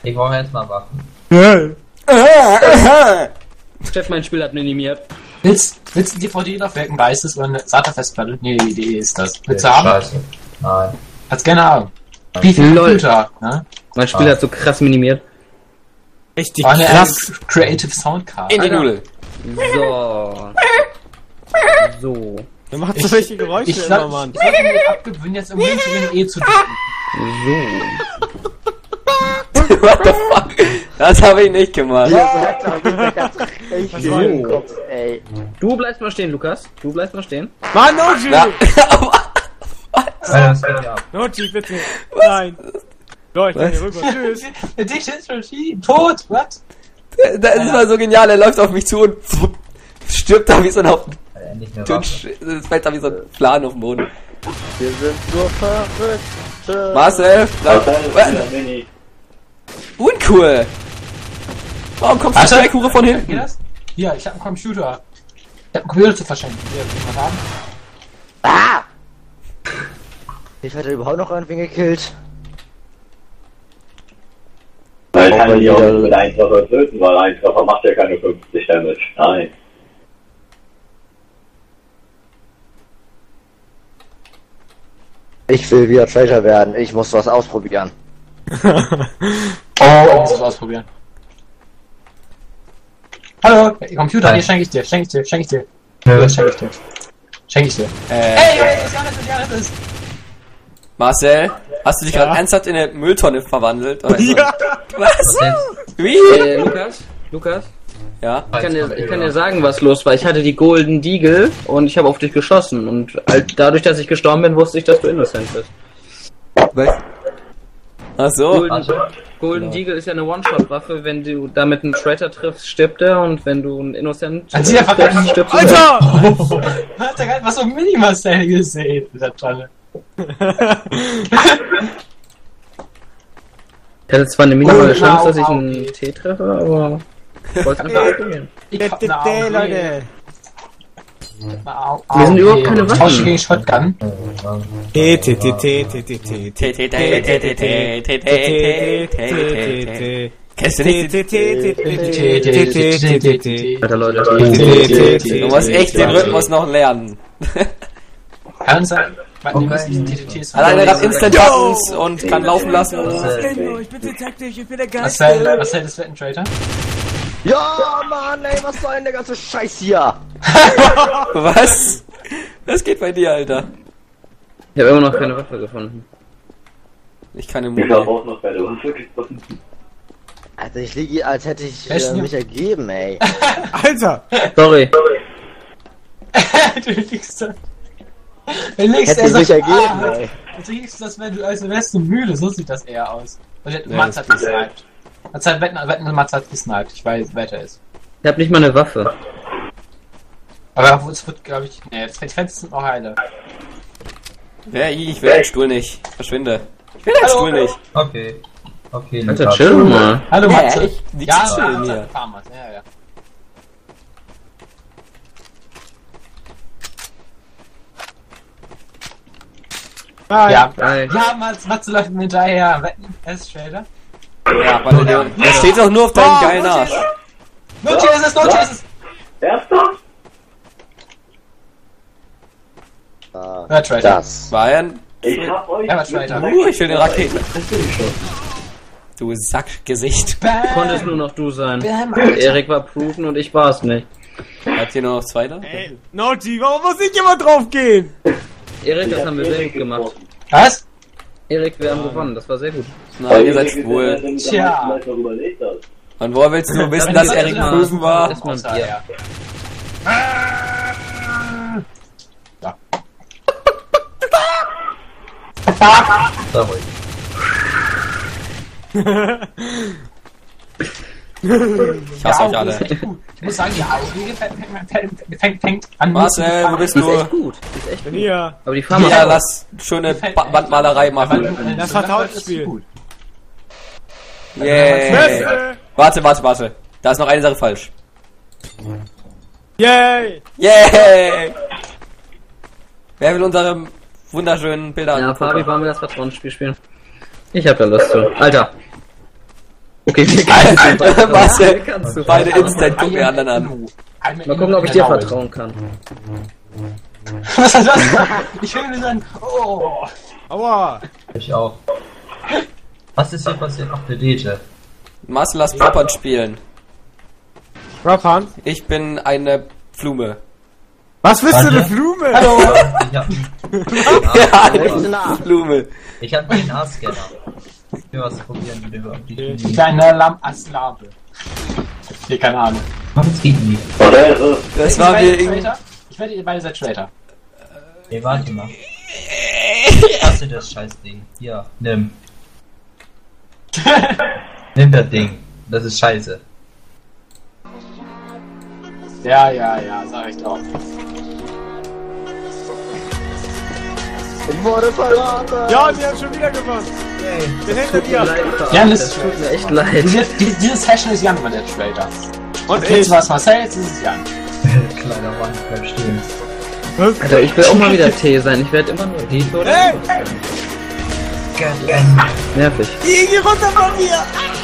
Ich brauche jetzt mal Waffen. Chef, mein Spiel hat minimiert. Willst du ein DVD-Laufwerk, ein weißes oder eine SATA-Festplatte? Nee, die Idee ist das. Willst du haben? Scheiße. Nein. Kannst gerne haben. Wie viel Computer? Ne? Mein Spiel hat so krass minimiert. Richtig War eine krass. Creative Soundcard. In die Nudel. So. Du machst so welche Geräusche Ich immer, Mann. sollte mir abgewöhnen, jetzt im Win zu drücken. What the fuck? Das habe ich nicht gemacht. Du bleibst mal stehen, Lukas. Du bleibst mal stehen. Mann, Noji! Ja. Alter, das geht ja ab. Noji, bitte. Nein. Leute, hier rüber. Tschüss. Der Dichter ist schon tot, was? Das ist mal so genial, er läuft auf mich zu und stirbt da wie so ein Haufen. Nicht mehr Waffen. Es fällt da wie so ein Plan auf den Boden. Wir sind nur Verrückte. Marcel, bleib. Uncool! Warum kommst du Alter. schnell Kuche von Geht hinten? das? Hier, ich hab einen Computer. Ich hab einen Computer zu verschenken. Hier, will ich mal haben? Ah! Ich hatte überhaupt noch einen gekillt. Weil kann man die auch nicht mit einem Treffer töten, weil ein Treffer macht ja keine 50 Damage. Nein. Ich will wieder Traitor werden. Ich muss was ausprobieren. Oh, ich muss das ausprobieren. Hallo, Computer, hier schenke ich dir. Nö. Das schenke ich dir. Johannes. Marcel, hast du dich gerade ernsthaft in eine Mülltonne verwandelt? Oder so? Ja. Was? Wie? Lukas? Ja. Ich kann dir sagen, was los war. Ich hatte die Golden Deagle und ich habe auf dich geschossen. Und dadurch, dass ich gestorben bin, wusste ich, dass du innocent bist. Was? Ach so. Golden Deagle ist ja eine One-Shot-Waffe. Wenn du damit einen Traitor triffst, stirbt er. Und wenn du einen Innocent Dann sieht er triffst, stirbst du. Alter! Hat er gerade was so Minimal-Style gesehen mit der Tonne. Ich hatte zwar eine minimale Oh, Chance, dass ich au, einen okay. T treffe, aber ich wollte es einfach probieren. Ich hab eine AOG. Leute. Wir sind überhaupt keine Waffen. Tausche gegen Shotgun. Kennst du nicht? Alter Leute. Du musst echt den Rhythmus noch lernen. Kann sein. Die müssen die TTTs Alleine hat Instant Buttons und kann laufen lassen. Ich bin Detective, ich bin der Was Geist. hält das für ein Traitor? Ja, Mann, ey, was soll denn der ganze Scheiß hier? Was? Was geht bei dir, Alter? Ich habe immer noch keine Waffe gefunden. Ich kann im Ich hab Mund. auch noch keine Waffe gefunden. Alter, ich liege, als hätte ich Echt? mich ergeben, ey. Alter! Sorry. Du liegst da. Du liegst Hätte ich mich ergeben, ey. Du liegst das, wenn du als wärst du müde, so sieht das eher aus. Und Mats hat gesniped. Wetten, Mats hat gesniped. Ich weiß, wer der ist. Ich habe nicht mal eine Waffe. Aber es wird, glaube ich, nee, das Fenster sind noch heile. Ja, ich will den Stuhl nicht. Verschwinde. Ich will den Stuhl nicht. Okay. Okay, Alter, Lukas. chill mal. Hallo, Ja, Matze. ich- nichts zu chillen hier. Farmers. Ja. Ja, Hi. ja, Matze läuft mir hinterher. Wetten, er ist Trader. Ja, warte, Leon. Das steht doch nur auf deinem geilen Arsch. No chases, no chases! Erster? Ja, Trader. Das. Bayern. Ich hab euch... Er war Trader. Ich will den Raketen. Du Sackgesicht. Konnte es nur noch du sein. Bam, Alter. Erik war proven und ich war es nicht. Hat hier nur noch zwei da? Ey, Naughty, warum muss ich immer drauf gehen? Erik, das haben wir sehr gut gemacht. Was? Erik, wir haben gewonnen, das war sehr gut. Nein, ihr seid schwul. Tja. Vielleicht noch überlegt hast. Und woher willst du wissen, dass Erik proven war? Erstmal ein Außer Bier. er. Sorry. Ich hasse euch alle. Ich muss sagen, die Augen fängt an. Marcel, wo bist Die ist du? echt gut. Die ist echt gut. Hier, Aber die Farmer Ja, lass schöne Wandmalerei machen. das Vertrauensspiel. Yeah. Beste! Warte. Da ist noch eine Sache falsch. Yay! Yay! Wer will unsere wunderschönen Bilder Ja, angucken? Fabi, wollen wir das Vertrauensspiel spielen? Ich hab da Lust zu. Alter. Okay, Alter, Marcel, kannst du. beide instant gucken die anderen an. Mal gucken, ob ich dir vertrauen kann. Was ist das? Ich will mir sagen, oh. Aua! Ich auch. Was ist hier passiert? Ach, der DJ. Marcel, lass Poppern spielen. Rockhan? Ich bin eine Blume. Was bist du, Warte. eine Blume? Hallo. Ja, Blume. Ich hab den A-Scanner. Ich will was probieren, wie du die Kleine Lam-Aslabe. Nee, keine Ahnung. Kommt's gegen die. Das war mir irgendwie... Ich werde ihr beide seid Traitor. Ey, warte mal. Ich hasse das Scheißding. Hier, nimm. Nimm das Ding. Das ist scheiße. Ja, sag ich doch. Ich wurde verraten! Ja, wir haben schon wieder gewonnen. Wir sind hinter dir. Jan Das ist tut mir echt leid. diese Session ist Jan war der Traitor. Und Jetzt ich. war es Marcel, jetzt ist es Jan. Kleiner Mann, bleib stehen. Alter, ich will auch mal wieder T sein. Ich werde immer nur T oder Hey! nervig. Geh runter von mir!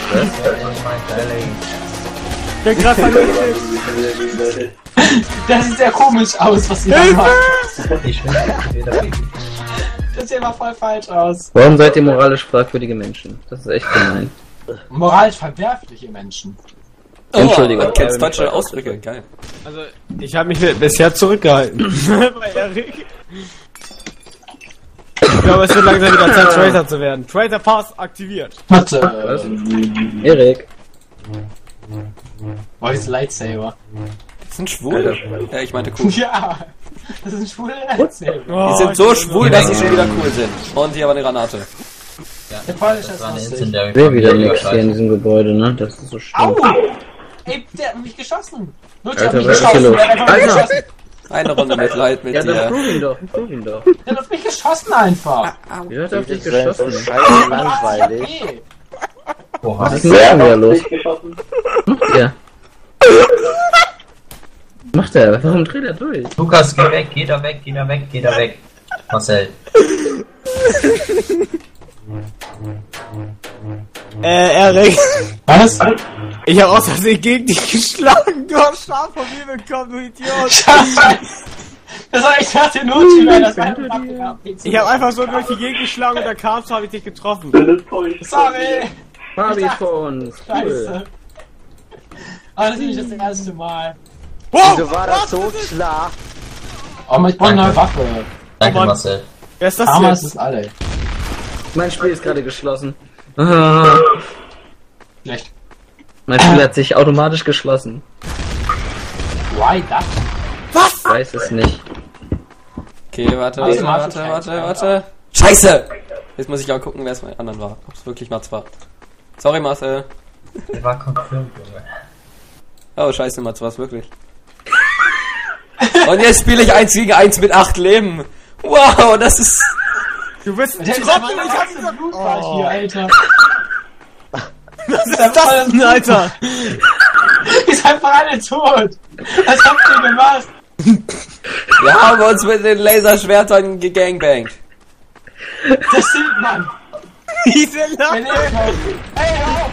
Ich bin gerade verletzt. Das sieht sehr komisch aus, was ihr da macht. Ich will wieder weg. Das sieht immer voll falsch aus. Warum seid ihr moralisch fragwürdige Menschen? Das ist echt gemein. Moralisch verwerfliche Menschen. Entschuldigung. Du kennst deutsche Ausdrücke, geil. Also, ich habe mich bisher zurückgehalten. Bei Erik. Ich glaube, es wird langsam wieder Zeit, Tracer zu werden. Tracer Pass aktiviert. Warte. Erik. Oh, diese Lightsaber. Die sind schwul. Ja, ich meinte cool. Ja, das ist ein schwuler Lightsaber. Die sind so schwul, dass sie schon wieder cool sind. Und hier aber eine Granate. Der polnische Das ist war eine lustig. Incendiary. Ich will wieder nichts hier in diesem Gebäude, ne? Das ist so Au! schlimm. Ey, der hat mich geschossen. Leute, Alter, hat mich was ist hier geschossen. los? Der hat einfach mich Alter. geschossen. Eine Runde Mitleid mit Ja, dann dir. prove ihn doch. Prove ihn doch. Der hat auf mich geschossen einfach. Wie hat er auf dich Das ist so geschossen? scheiße langweilig. Okay. Oha. Was ist denn schon wieder los? geschossen? Ja. Macht er? Warum dreht er durch? Lukas, geh weg, geh da weg, geh da weg, geh da weg. Marcel. Erik. Was? Ich habe aus Versehen gegen dich geschlagen. Du hast Schaf von mir bekommen, du Idiot. Scheiße. Das war echt nach der Notschüler, das war einfach Ich habe einfach so durch die Gegend geschlagen und da kamst du, habe ich dich getroffen. Sorry. Fabi ist vor uns. Cool. Scheiße. Aber das ist nicht das erste Mal. Wieso war das so klar? Oh, ich brauche eine neue Waffe. Danke, Mann. Marcel. Wer ist das Damals jetzt? ist alle. Mein Spiel ist gerade geschlossen. Ah, Schlecht. mein Spiel hat sich automatisch geschlossen. Why that? Ich weiß es nicht. Okay, warte. Scheiße! Jetzt muss ich auch gucken, wer es bei anderen war. Ob es wirklich Mats war. Sorry, Marcel. Der war confirmed, Junge. Oh, scheiße, Mats war es wirklich. Und jetzt spiele ich 1 gegen 1 mit 8 Leben. Wow, das ist... Du bist Der ist Trottel, aber ich hab ihn ein Blutbad hier, Alter. Was ist das denn, Alter? Ihr seid einfach alle tot. Was habt ihr gemacht? Wir haben uns mit den Laserschwertern gegangbangt. Das sieht man. Diese Wenn Lache. ihr kommt. Ey, hör auf.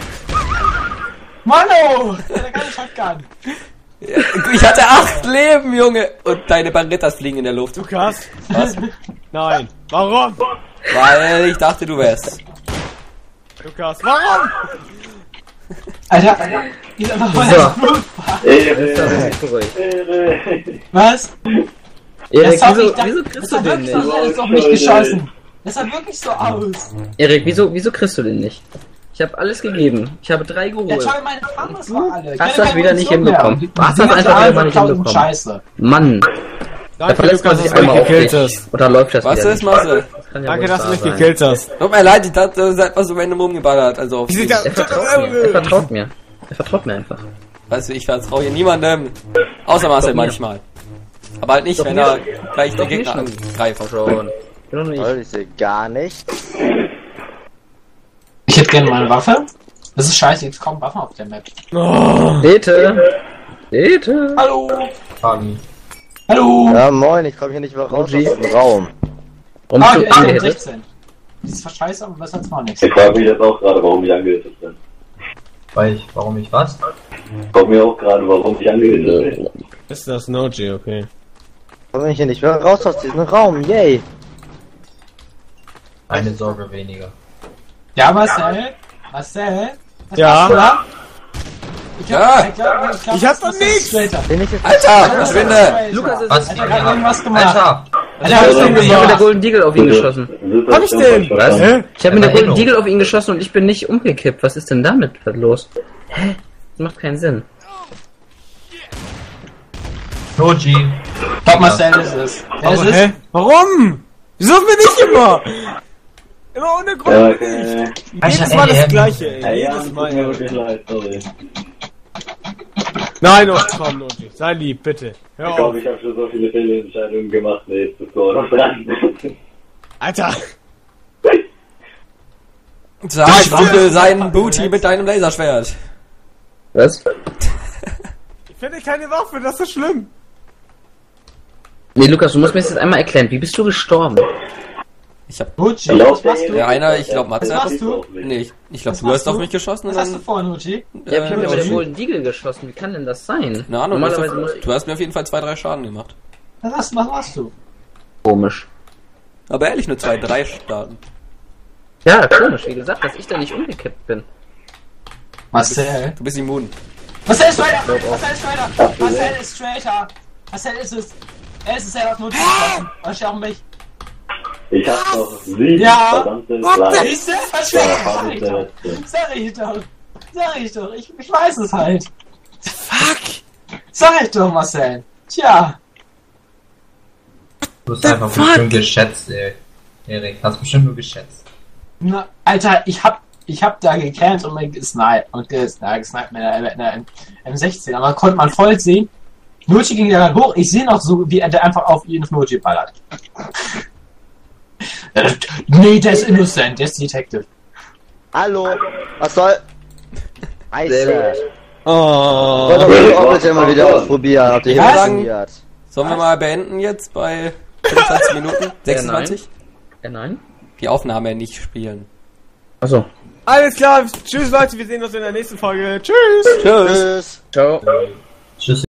Mano! Der hat keine Shotgun. Ich hatte 8 Leben, Junge. Und deine Barrettas fliegen in der Luft. Lukas? Was? Nein. Warum? Weil ich dachte, du wärst. Lukas, warum? Alter, die ist einfach voll So. das Blutbad. Beruhigt. Was? Erik, Das wieso das kriegst du hat den wirklich nicht? so alles auf mich geschossen. Das sah wirklich so aus. Erik, wieso kriegst du den nicht? Ich habe alles gegeben. Ich habe 3 Ja, geholt. schau, meine Farmers war alle. Hast das wieder nicht hinbekommen. Hast das einfach wieder nicht hinbekommen. Scheiße. Mann, da Danke, verletzt man Lukas, sich dass du einmal mich auf gekillt dich. hast. Oder läuft das Was wieder ist, nicht? Marcel? Das kann ja Danke, wohl dass du wahr mich sein. gekillt hast. Tut mir leid, ich dachte, du seid was so random rumgeballert. Also auf Wie sieht die- das? Er vertraut mir. Er vertraut mir. Er vertraut mir einfach. Weißt du, ich vertraue hier niemandem. Außer Marcel Doch mir. manchmal. Aber halt nicht, Doch wenn mir. er gleich den Doch Gegner mir schon. angreift. Schon. Bin doch nicht. Leute, gar nicht. Ich hätte gerne meine Waffe. Das ist scheiße, jetzt kommen Waffen auf der Map. Dete. Dete. Hallo! Fabi. Hallo! Ja, moin, ich komme hier nicht mehr raus aus OG. dem Raum. Warum Ah, bist ich du bin angehittet? 16. Das ist zwar scheiße, aber besser als mal nichts. Ich frage mich jetzt auch gerade, warum ich angehittet bin. Warum ich was? Kommt mir auch gerade, warum ich angemeldet bin. Ist das Noji, okay. Komm ich hier nicht mehr raus aus diesem Raum, yay. Eine Sorge weniger. Ja, Marcel? Marcel? Was Ja? machst du da? Ja. Ich hab doch nichts! Bin ich jetzt Alter, verschwinde! Lukas ist Was? Alter, hat irgendwas gemacht. Alter! Alter, Ich was hab denn mit der gemacht? Golden Deagle auf ihn geschossen. Hab ich denn? Was? Hä? Ich habe mit der Ja, Golden Enno. Deagle auf ihn geschossen und ich bin nicht umgekippt. Was ist denn damit los? Hä? Das macht keinen Sinn. Noji! Top Marcel ist es. Wer ist Aber, es? hä? Warum? Wieso bin ich immer? Immer ohne Grund Ja, bin ich. okay. Jedes Mal das gleiche, ey. Ja, Jedes tut Mal. mir wirklich leid, sorry. Nein, oh, komm, Noji. Sei lieb, bitte. Hör Ich auf. glaube, ich habe schon so viele Fehlentscheidungen gemacht, nee, jetzt bist du auch noch dran. Alter. Zerstücke seinen Booty mit deinem Laserschwert. Was? Ich finde keine Waffe, das ist schlimm. Nee, Lukas, du musst mir das jetzt einmal erklären. Wie bist du gestorben? Ich hab. Uchi, Glaub was machst du? Ja, einer, ich glaube Matze. Was machst du? Nee, ich glaube, Was du hast machst auf du? mich geschossen und Was hast du dann. vor, Uchi? Ja, ich hab ja mit der Noji. Golden Deagle geschossen. Wie kann denn das sein? Keine Ahnung, Normalerweise muss du hast mir auf jeden Fall 2-3 Schaden gemacht. Was machst du? Komisch. Aber ehrlich, nur 2-3 Schaden. Ja, komisch, wie gesagt, dass ich da nicht umgekippt bin. Marcel. Du bist immun. Marcel ist Traitor! Marcel ist Traitor! Marcel ist Traitor! Marcel ist es! Er ist es, er hat nur geschossen. Und steht auf mich. Ich hab noch 7 Ja. verdammte Siehst Likes. du? Ja, hab ich der Letzte. Sag ich doch! Sag ich doch! Ich weiß es halt! Fuck. Sag ich doch, Marcel! Tja! Du hast einfach bestimmt geschätzt, ey. Erik, hast bestimmt nur geschätzt. Na, Alter, ich hab da gecampt und gesniped mit einer M16, aber konnte man voll sehen. Noji ging da hoch, ich sehe noch so, wie er einfach auf ihn auf Noji ballert. Nee, der ist innocent, der ist Detective. Hallo, was soll? Scheiße. Oh. Wollte ich auch bitte mal wieder ausprobieren. Habt ihr Ich würde sagen, probiert? Sollen wir mal beenden jetzt bei 25 Minuten? 26? Nein? Die Aufnahme nicht spielen. Achso. Alles klar. Tschüss, Leute. Wir sehen uns in der nächsten Folge. Tschüss. Tschüss. Tschüss. Ciao. Tschüss.